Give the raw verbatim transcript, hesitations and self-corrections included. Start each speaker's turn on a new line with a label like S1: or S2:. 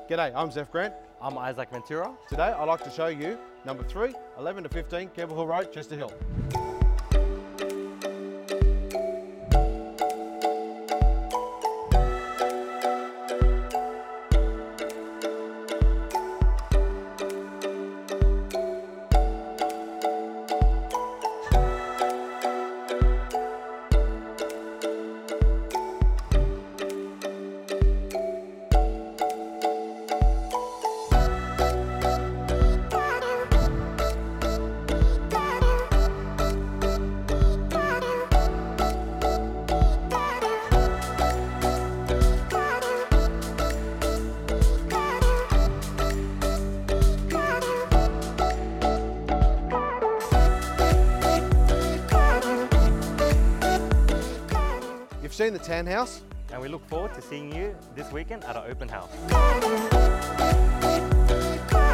S1: G'day, I'm Zeph Grant.
S2: I'm Isaac Ventura.
S1: Today I'd like to show you number three, eleven to fifteen, Campbell Hill Road, Chester Hill. You've seen the townhouse,
S2: And we look forward to seeing you this weekend at our open house.